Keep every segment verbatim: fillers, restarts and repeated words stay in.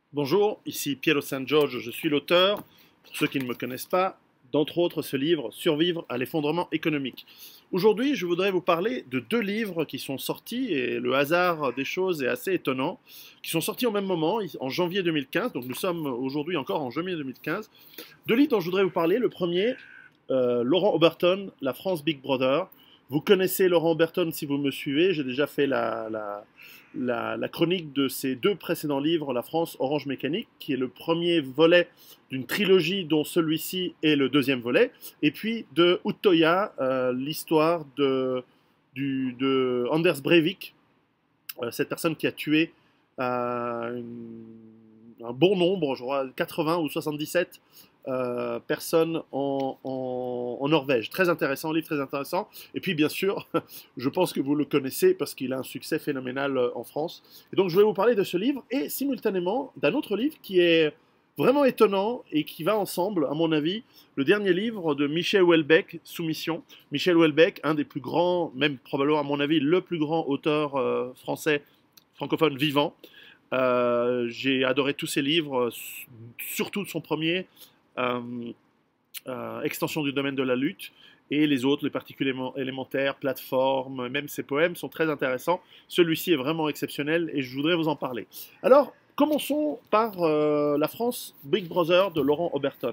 Bonjour, ici Piero San Giorgio, je suis l'auteur, pour ceux qui ne me connaissent pas, d'entre autres ce livre Survivre à l'effondrement économique. Aujourd'hui, je voudrais vous parler de deux livres qui sont sortis, et le hasard des choses est assez étonnant, qui sont sortis au même moment, en janvier deux mille quinze, donc nous sommes aujourd'hui encore en janvier deux mille quinze. Deux livres dont je voudrais vous parler. Le premier, euh, Laurent Oberton, La France Big Brother. Vous connaissez Laurent Oberton si vous me suivez, j'ai déjà fait la, la, la, la chronique de ses deux précédents livres, La France Orange Mécanique, qui est le premier volet d'une trilogie dont celui-ci est le deuxième volet, et puis de Utøya, euh, l'histoire de, du, de Anders Breivik, euh, cette personne qui a tué euh, une, un bon nombre, je crois quatre-vingts ou soixante-dix-sept euh, personnes en, en, en Norvège. Très intéressant, livre très intéressant. Et puis bien sûr, je pense que vous le connaissez parce qu'il a un succès phénoménal en France. Et donc je vais vous parler de ce livre et simultanément d'un autre livre qui est vraiment étonnant et qui va ensemble, à mon avis, le dernier livre de Michel Houellebecq, Soumission. Michel Houellebecq, un des plus grands, même probablement à mon avis, le plus grand auteur euh, français francophone vivant. Euh, j'ai adoré tous ses livres, surtout son premier, euh, euh, Extension du domaine de la lutte, et les autres, les particules élémentaires, plateformes, même ses poèmes sont très intéressants. Celui-ci est vraiment exceptionnel et je voudrais vous en parler. Alors, commençons par euh, La France Big Brother de Laurent Oberton.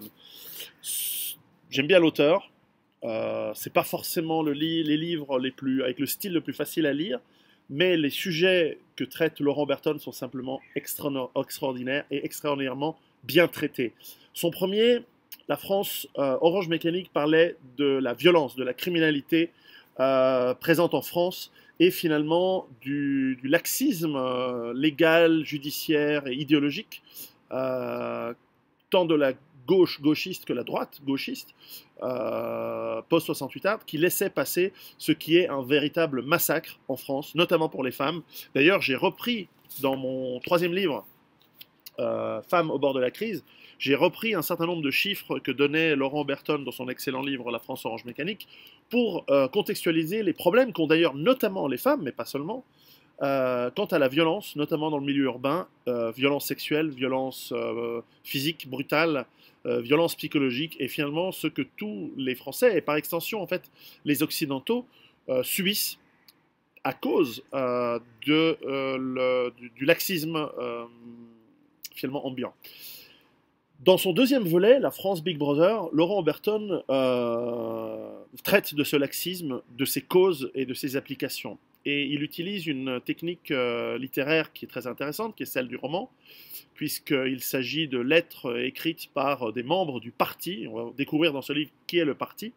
J'aime bien l'auteur. Euh, c'est pas forcément le li les livres les plus, avec le style le plus facile à lire, mais les sujets que traite Laurent Oberton sont simplement extra extraordinaires et extraordinairement bien traités. Son premier, La France euh, Orange Mécanique, parlait de la violence, de la criminalité euh, présente en France et finalement du, du laxisme euh, légal, judiciaire et idéologique, euh, tant de la gauche gauchiste que la droite gauchiste, euh, post soixante-huit art, qui laissait passer ce qui est un véritable massacre en France, notamment pour les femmes. D'ailleurs, j'ai repris dans mon troisième livre, euh, Femmes au bord de la crise, j'ai repris un certain nombre de chiffres que donnait Laurent Oberton dans son excellent livre La France Orange Mécanique pour euh, contextualiser les problèmes qu'ont d'ailleurs notamment les femmes, mais pas seulement, Euh, quant à la violence, notamment dans le milieu urbain, euh, violence sexuelle, violence euh, physique brutale, euh, violence psychologique, et finalement ce que tous les Français, et par extension en fait les Occidentaux, euh, subissent à cause euh, de, euh, le, du, du laxisme euh, finalement ambiant. Dans son deuxième volet, La France Big Brother, Laurent Oberton euh, traite de ce laxisme, de ses causes et de ses applications. Et il utilise une technique euh, littéraire qui est très intéressante, qui est celle du roman, puisqu'il s'agit de lettres écrites par des membres du parti, on va découvrir dans ce livre qui est le parti,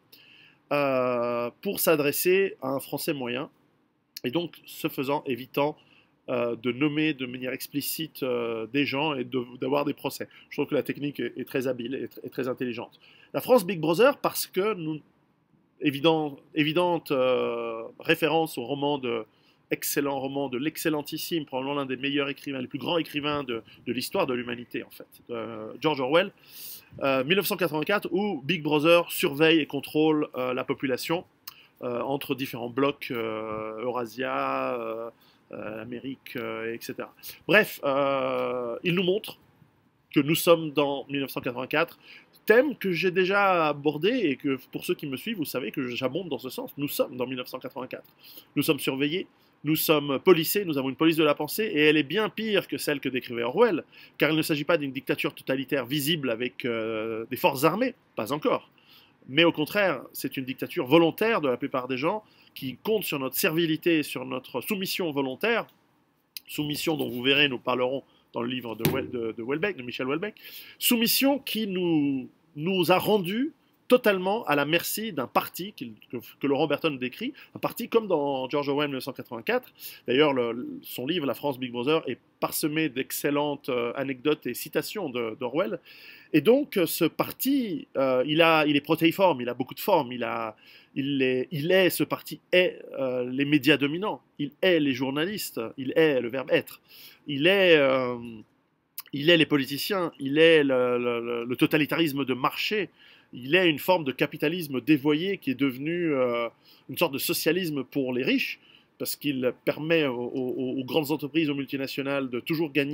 euh, pour s'adresser à un Français moyen, et donc, ce faisant, évitant euh, de nommer de manière explicite euh, des gens et d'avoir de, des procès. Je trouve que la technique est, est très habile et, et très intelligente. La France Big Brother, parce que nous, évident, évidente euh, référence au roman de excellent roman de l'excellentissime, probablement l'un des meilleurs écrivains, les plus grands écrivains de, de l'histoire de l'humanité en fait, de George Orwell, euh, mille neuf cent quatre-vingt-quatre, où Big Brother surveille et contrôle euh, la population euh, entre différents blocs, euh, Eurasia, euh, euh, Amérique, euh, et cetera. Bref, euh, il nous montre que nous sommes dans mille neuf cent quatre-vingt-quatre, thème que j'ai déjà abordé et que pour ceux qui me suivent, vous savez que j'abonde dans ce sens. Nous sommes dans mille neuf cent quatre-vingt-quatre. Nous sommes surveillés, nous sommes policés, nous avons une police de la pensée et elle est bien pire que celle que décrivait Orwell, car il ne s'agit pas d'une dictature totalitaire visible avec euh, des forces armées, pas encore. Mais au contraire, c'est une dictature volontaire de la plupart des gens qui compte sur notre servilité, sur notre soumission volontaire, soumission dont vous verrez, nous parlerons dans le livre de, de, de Houellebecq, de Michel Houellebecq, soumission qui nous, nous a rendus totalement à la merci d'un parti que, que Laurent Oberton décrit, un parti comme dans George Orwell mille neuf cent quatre-vingt-quatre. D'ailleurs, son livre La France Big Brother est parsemé d'excellentes euh, anecdotes et citations d'Orwell. Et donc, ce parti, euh, il, a, il est protéiforme, il a beaucoup de formes, il, a, il, est, il est, ce parti est euh, les médias dominants, il est les journalistes, il est le verbe être, il est, euh, il est les politiciens, il est le, le, le totalitarisme de marché, il est une forme de capitalisme dévoyé qui est devenu euh, une sorte de socialisme pour les riches, parce qu'il permet aux, aux, aux grandes entreprises, aux multinationales, de toujours gagner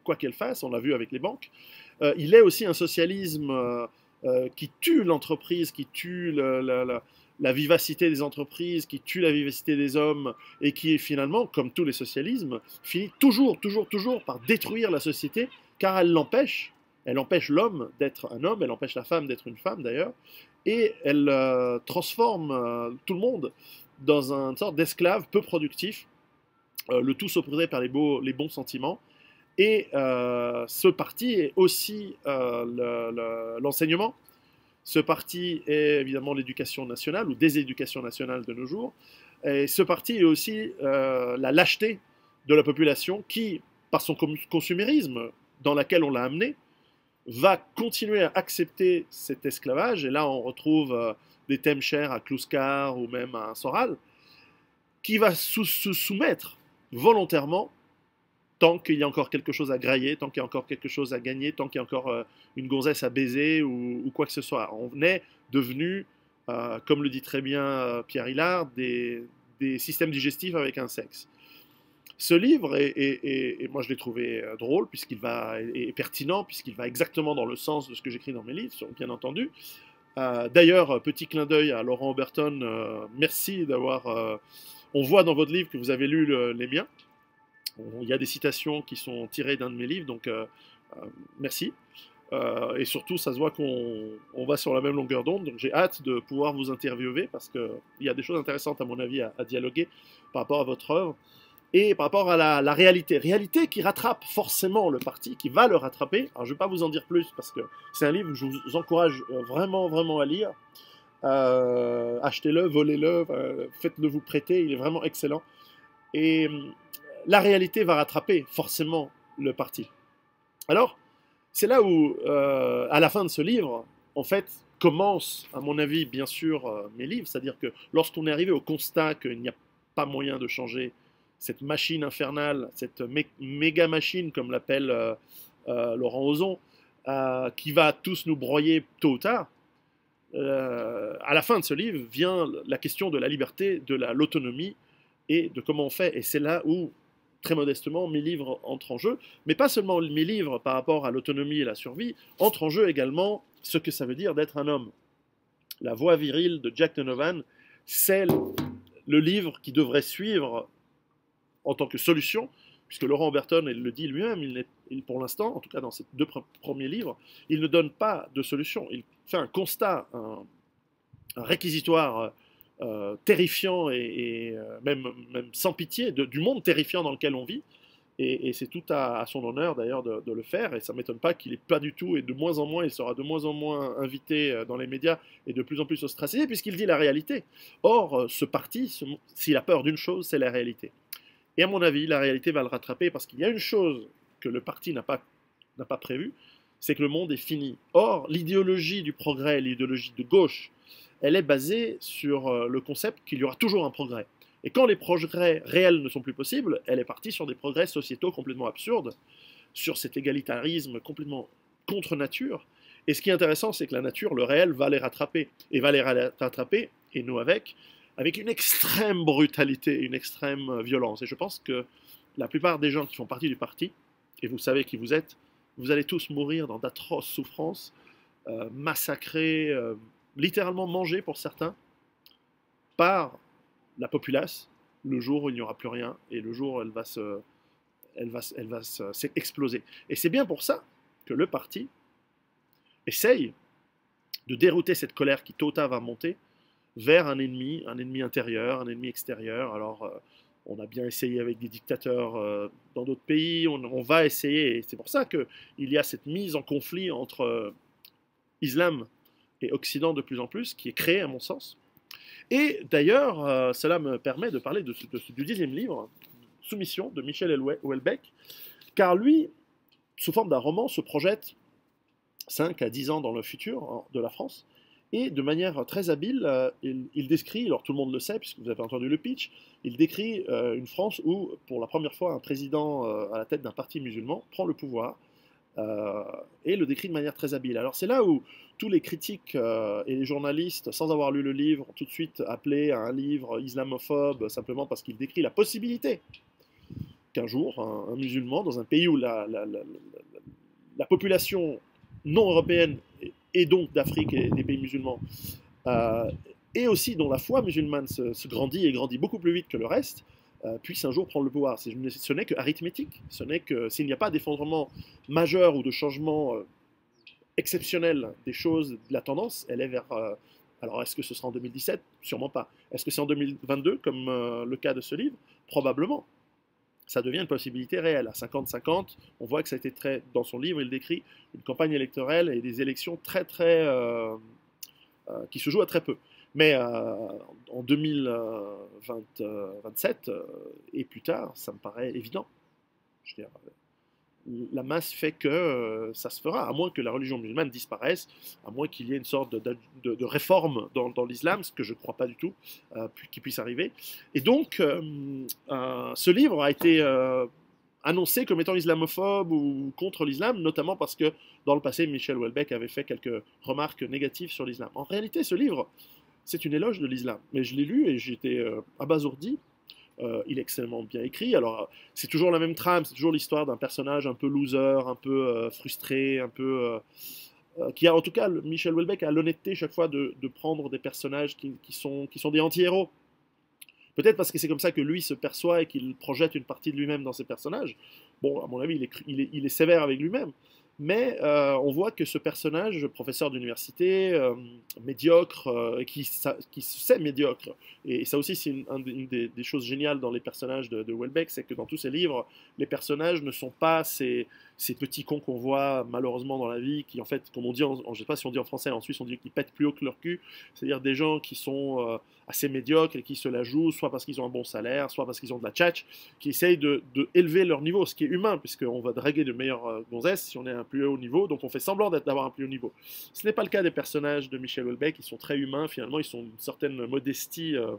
quoi qu'elle fasse, on l'a vu avec les banques. Euh, il est aussi un socialisme euh, euh, qui tue l'entreprise, qui tue le, la, la, la vivacité des entreprises, qui tue la vivacité des hommes, et qui finalement, comme tous les socialismes, finit toujours, toujours, toujours par détruire la société, car elle l'empêche, elle empêche l'homme d'être un homme, elle empêche la femme d'être une femme d'ailleurs, et elle euh, transforme euh, tout le monde dans une sorte d'esclave peu productif, euh, le tout saupoudré par les, beaux, les bons sentiments. Et euh, ce parti est aussi euh, l'enseignement. Ce parti est évidemment l'éducation nationale, ou des éducations nationales de nos jours. Et ce parti est aussi euh, la lâcheté de la population qui, par son consumérisme dans lequel on l'a amené, va continuer à accepter cet esclavage. Et là, on retrouve euh, des thèmes chers à Kluskar ou même à Soral, qui va sous, se soumettre volontairement tant qu'il y a encore quelque chose à grailler, tant qu'il y a encore quelque chose à gagner, tant qu'il y a encore euh, une gonzesse à baiser ou, ou quoi que ce soit. On est devenu, euh, comme le dit très bien euh, Pierre Hillard, des, des systèmes digestifs avec un sexe. Ce livre, est, est, est, et moi je l'ai trouvé euh, drôle, puisqu'il va, et pertinent, puisqu'il va exactement dans le sens de ce que j'écris dans mes livres, bien entendu. Euh, D'ailleurs, petit clin d'œil à Laurent Oberton, euh, merci d'avoir... Euh, on voit dans votre livre que vous avez lu le, les miens. Il y a des citations qui sont tirées d'un de mes livres, donc euh, euh, merci. Euh, et surtout, ça se voit qu'on on va sur la même longueur d'onde, donc j'ai hâte de pouvoir vous interviewer, parce qu'il y a des choses intéressantes, à mon avis, à, à dialoguer par rapport à votre œuvre, et par rapport à la, la réalité. Réalité qui rattrape forcément le parti, qui va le rattraper. Alors, je ne vais pas vous en dire plus, parce que c'est un livre que je vous encourage vraiment, vraiment à lire. Euh, Achetez-le, volez-le, euh, faites-le vous prêter, il est vraiment excellent. Et la réalité va rattraper forcément le parti. Alors, c'est là où, euh, à la fin de ce livre, en fait, commencent, à mon avis, bien sûr, euh, mes livres. C'est-à-dire que lorsqu'on est arrivé au constat qu'il n'y a pas moyen de changer cette machine infernale, cette mé méga machine, comme l'appelle euh, euh, Laurent Ozon, euh, qui va tous nous broyer tôt ou tard, euh, à la fin de ce livre vient la question de la liberté, de l'autonomie et de comment on fait. Et c'est là où, très modestement, mes livres entrent en jeu, mais pas seulement mes livres par rapport à l'autonomie et la survie, entrent en jeu également ce que ça veut dire d'être un homme. La voix virile de Jack Donovan, c'est le livre qui devrait suivre en tant que solution, puisque Laurent Oberton il le dit lui-même, il il, pour l'instant, en tout cas dans ses deux pr premiers livres, il ne donne pas de solution. Il fait un constat, un, un réquisitoire euh, terrifiant et, et euh, même, même sans pitié de, du monde terrifiant dans lequel on vit. Et, et c'est tout à, à son honneur d'ailleurs de, de le faire. Et ça ne m'étonne pas qu'il n'ait pas du tout, et de moins en moins, il sera de moins en moins invité dans les médias et de plus en plus ostracisé, puisqu'il dit la réalité. Or, ce parti, s'il a peur d'une chose, c'est la réalité. Et à mon avis, la réalité va le rattraper, parce qu'il y a une chose que le parti n'a pas, n'a pas prévue, c'est que le monde est fini. Or, l'idéologie du progrès, l'idéologie de gauche, elle est basée sur le concept qu'il y aura toujours un progrès. Et quand les progrès réels ne sont plus possibles, elle est partie sur des progrès sociétaux complètement absurdes, sur cet égalitarisme complètement contre nature. Et ce qui est intéressant, c'est que la nature, le réel, va les rattraper. Et va les rattraper, et nous avec, avec une extrême brutalité, une extrême violence. Et je pense que la plupart des gens qui font partie du parti, et vous savez qui vous êtes, vous allez tous mourir dans d'atroces souffrances, euh, massacrés, euh, littéralement mangés pour certains, par la populace, le jour où il n'y aura plus rien, et le jour où elle va se, elle va, elle va s'exploser. Et c'est bien pour ça que le parti essaye de dérouter cette colère qui tôt ou tard va monter vers un ennemi, un ennemi intérieur, un ennemi extérieur. Alors, euh, on a bien essayé avec des dictateurs euh, dans d'autres pays, on, on va essayer, et c'est pour ça qu'il y a cette mise en conflit entre euh, islam et Occident de plus en plus, qui est créée à mon sens. Et d'ailleurs, euh, cela me permet de parler de ce, de ce, du dixième livre, Soumission, de Michel Houellebecq, car lui, sous forme d'un roman, se projette cinq à dix ans dans le futur de la France, et de manière très habile, euh, il, il décrit, alors tout le monde le sait, puisque vous avez entendu le pitch, il décrit euh, une France où, pour la première fois, un président euh, à la tête d'un parti musulman prend le pouvoir, euh, et le décrit de manière très habile. Alors c'est là où tous les critiques euh, et les journalistes, sans avoir lu le livre, ont tout de suite appelé à un livre islamophobe, simplement parce qu'il décrit la possibilité qu'un jour, un, un musulman, dans un pays où la, la, la, la, la population non européenne, et donc d'Afrique et des pays musulmans, euh, et aussi dont la foi musulmane se, se grandit et grandit beaucoup plus vite que le reste, euh, puisse un jour prendre le pouvoir. Ce n'est que arithmétique, ce n'est que s'il n'y a pas d'effondrement majeur ou de changement euh, exceptionnel des choses, de la tendance, elle est vers... Euh, alors est-ce que ce sera en deux mille dix-sept? Sûrement pas. Est-ce que c'est en deux mille vingt-deux, comme euh, le cas de ce livre? Probablement. Ça devient une possibilité réelle. À cinquante cinquante, on voit que ça a été très... Dans son livre, il décrit une campagne électorale et des élections très très... Euh, euh, qui se jouent à très peu. Mais euh, en deux mille vingt-sept euh, et plus tard, ça me paraît évident. Je veux dire, la masse fait que euh, ça se fera, à moins que la religion musulmane disparaisse, à moins qu'il y ait une sorte de, de, de réforme dans, dans l'islam, ce que je ne crois pas du tout, euh, qui puisse arriver. Et donc, euh, euh, ce livre a été euh, annoncé comme étant islamophobe ou contre l'islam, notamment parce que dans le passé, Michel Houellebecq avait fait quelques remarques négatives sur l'islam. En réalité, ce livre, c'est une éloge de l'islam. Mais je l'ai lu et j'étais euh, abasourdi. Euh, il est extrêmement bien écrit. Alors, c'est toujours la même trame, c'est toujours l'histoire d'un personnage un peu loser, un peu euh, frustré, un peu... Euh, euh, qui a, en tout cas, Michel Houellebecq a l'honnêteté chaque fois de, de prendre des personnages qui, qui, sont, qui sont des anti-héros. Peut-être parce que c'est comme ça que lui se perçoit et qu'il projette une partie de lui-même dans ses personnages. Bon, à mon avis, il est, il est, il est sévère avec lui-même. Mais euh, on voit que ce personnage, professeur d'université, euh, médiocre, euh, qui, ça, qui sait médiocre, et ça aussi c'est une, une des, des choses géniales dans les personnages de, de Houellebecq, c'est que dans tous ses livres, les personnages ne sont pas ces, ces petits cons qu'on voit malheureusement dans la vie, qui en fait, comme on dit, en, je ne sais pas si on dit en français, en Suisse on dit qu'ils pètent plus haut que leur cul, c'est-à-dire des gens qui sont euh, assez médiocres et qui se la jouent, soit parce qu'ils ont un bon salaire, soit parce qu'ils ont de la tchatch, qui essayent de, de élever leur niveau, ce qui est humain, puisqu'on va draguer de meilleures euh, gonzesses si on est un plus haut niveau, donc on fait semblant d'avoir un plus haut niveau. Ce n'est pas le cas des personnages de Michel Houellebecq, ils sont très humains, finalement, ils sont d'une certaine modestie euh,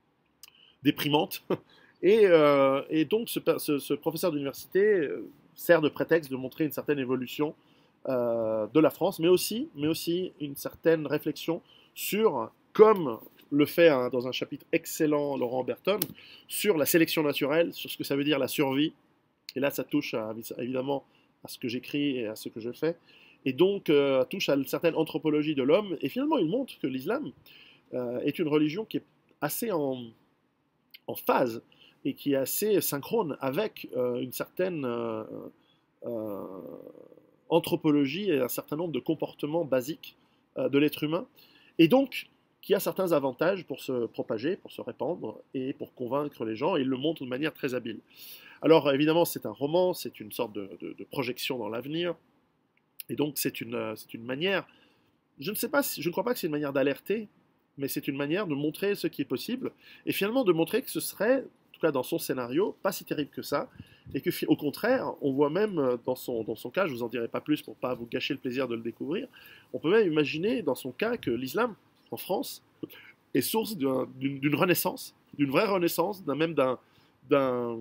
déprimante, et, euh, et donc ce, ce, ce professeur d'université euh, sert de prétexte de montrer une certaine évolution euh, de la France, mais aussi, mais aussi une certaine réflexion sur, comme le fait hein, dans un chapitre excellent Laurent Berton, sur la sélection naturelle, sur ce que ça veut dire la survie, et là ça touche à, évidemment à ce que j'écris et à ce que je fais, et donc euh, touche à une certaine anthropologie de l'homme, et finalement il montre que l'islam euh, est une religion qui est assez en, en phase, et qui est assez synchrone avec euh, une certaine euh, euh, anthropologie et un certain nombre de comportements basiques euh, de l'être humain, et donc qui a certains avantages pour se propager, pour se répandre, et pour convaincre les gens, et il le montre de manière très habile. Alors évidemment, c'est un roman, c'est une sorte de, de, de projection dans l'avenir, et donc c'est une, c'est une manière, je ne sais pas, si, je ne crois pas que c'est une manière d'alerter, mais c'est une manière de montrer ce qui est possible, et finalement de montrer que ce serait, en tout cas dans son scénario, pas si terrible que ça, et que au contraire, on voit même dans son, dans son cas, je ne vous en dirai pas plus pour ne pas vous gâcher le plaisir de le découvrir, on peut même imaginer dans son cas que l'islam, en France, est source d'une, d'une renaissance, d'une vraie renaissance, d'un même d'un, d'un,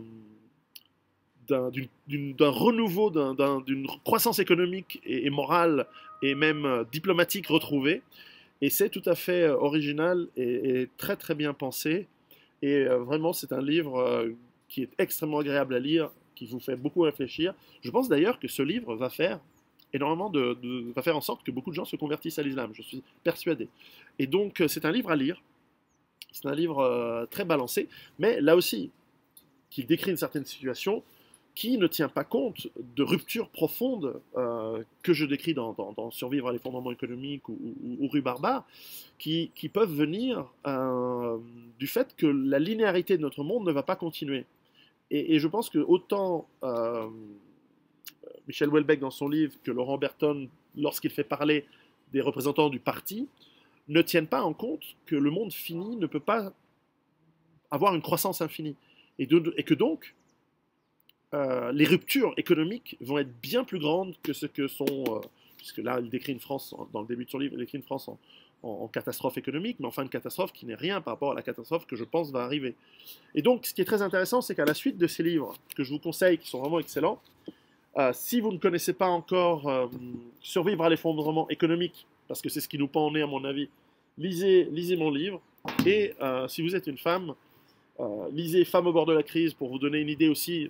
d'un, d'une, d'un renouveau, d'un, d'un, d'une croissance économique et, et morale et même euh, diplomatique retrouvée. Et c'est tout à fait euh, original et, et très très bien pensé. Et euh, vraiment, c'est un livre euh, qui est extrêmement agréable à lire, qui vous fait beaucoup réfléchir. Je pense d'ailleurs que ce livre va faire énormément de, de, va faire en sorte que beaucoup de gens se convertissent à l'islam, je suis persuadé. Et donc, c'est un livre à lire, c'est un livre euh, très balancé, mais là aussi, qui décrit une certaine situation qui ne tient pas compte de ruptures profondes euh, que je décris dans, dans, dans Survivre à l'effondrement économique ou, ou, ou Rue Barbare, qui, qui peuvent venir euh, du fait que la linéarité de notre monde ne va pas continuer. Et, et je pense que autant... Euh, Michel Houellebecq dans son livre que Laurent Berton, lorsqu'il fait parler des représentants du parti, ne tiennent pas en compte que le monde fini ne peut pas avoir une croissance infinie. Et, de, et que donc, euh, les ruptures économiques vont être bien plus grandes que ce que sont... Euh, puisque là, il décrit une France, dans le début de son livre, il décrit une France en, en, en catastrophe économique, mais enfin une catastrophe qui n'est rien par rapport à la catastrophe que je pense va arriver. Et donc, ce qui est très intéressant, c'est qu'à la suite de ces livres, que je vous conseille, qui sont vraiment excellents, Euh, si vous ne connaissez pas encore euh, Survivre à l'effondrement économique, parce que c'est ce qui nous pend au nez à mon avis, lisez, lisez mon livre. Et euh, si vous êtes une femme, euh, lisez Femmes au bord de la crise pour vous donner une idée aussi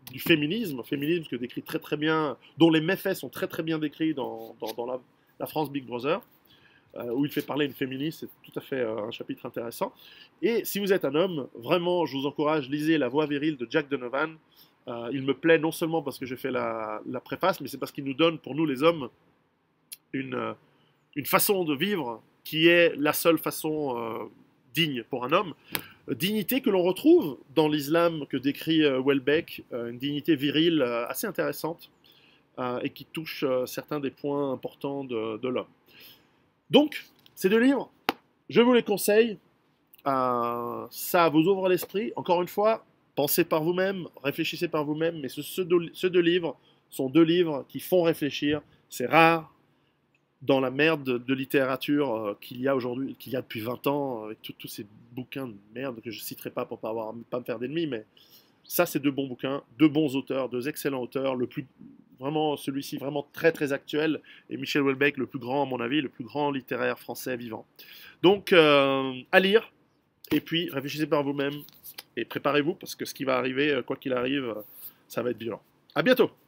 du féminisme, féminisme que décrit très très bien, dont les méfaits sont très très bien décrits dans, dans, dans la, la France Big Brother, euh, où il fait parler une féministe, c'est tout à fait euh, un chapitre intéressant. Et si vous êtes un homme, vraiment, je vous encourage, lisez La voix virile de Jack Donovan. Euh, il me plaît non seulement parce que j'ai fait la, la préface, mais c'est parce qu'il nous donne, pour nous les hommes, une, euh, une façon de vivre qui est la seule façon euh, digne pour un homme. Euh, dignité que l'on retrouve dans l'islam que décrit euh, Welbeck, euh, une dignité virile euh, assez intéressante euh, et qui touche euh, certains des points importants de, de l'homme. Donc, ces deux livres, je vous les conseille. Euh, ça vous ouvre l'esprit. Encore une fois, pensez par vous-même, réfléchissez par vous-même, mais ce, ce, deux, ce deux livres sont deux livres qui font réfléchir. C'est rare dans la merde de, de littérature euh, qu'il y a aujourd'hui, qu'il y a depuis vingt ans, avec tous ces bouquins de merde que je ne citerai pas pour pas, avoir, pas me faire d'ennemis, mais ça, c'est deux bons bouquins, deux bons auteurs, deux excellents auteurs, le plus, vraiment, celui-ci vraiment très très actuel, et Michel Houellebecq, le plus grand, à mon avis, le plus grand littéraire français vivant. Donc, euh, à lire, et puis réfléchissez par vous-même, et préparez-vous, parce que ce qui va arriver, quoi qu'il arrive, ça va être violent. À bientôt!